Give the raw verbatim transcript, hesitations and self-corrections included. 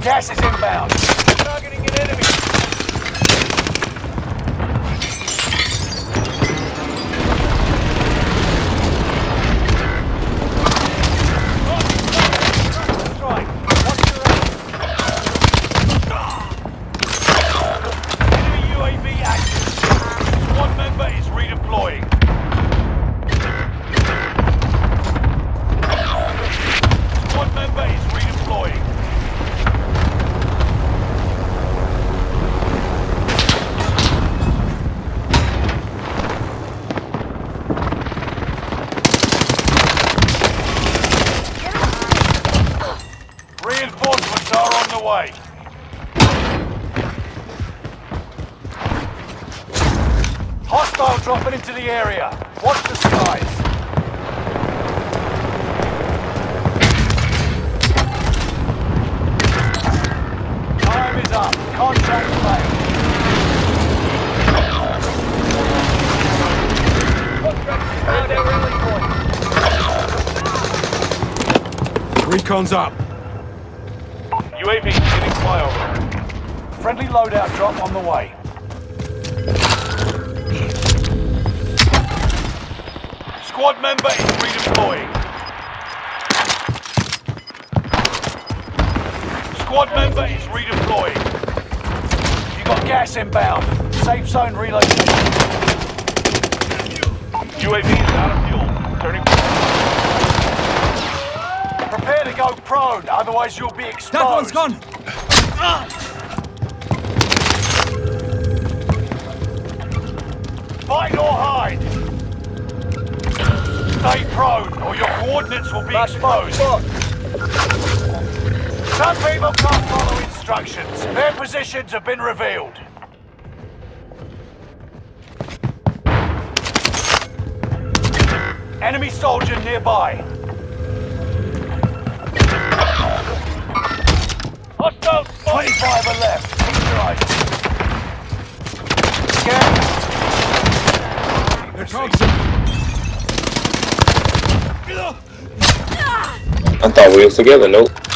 Gas is inbound. Targeting an enemy. Strike. Watch your enemy U A V active. Squad member is redeploying. Squad member is redeploying. Reinforcements are on the way. Hostile dropping into the area. Watch the skies. Time is up. Contract made. Recon's up. U A V getting flyover. Friendly loadout drop on the way. Squad member is redeploying. Squad member is redeploying. You got gas inbound. Safe zone relocation. U A V is out of fuel. Turning. Prepare to go prone, otherwise you'll be exposed. That one's gone! Fight or hide! Stay prone, or your coordinates will be exposed. Some people can't follow instructions. Their positions have been revealed. Enemy soldier nearby. Hostile twenty-five are left. Keep your eyes. Scan. They're toxic. I thought we was together, nope.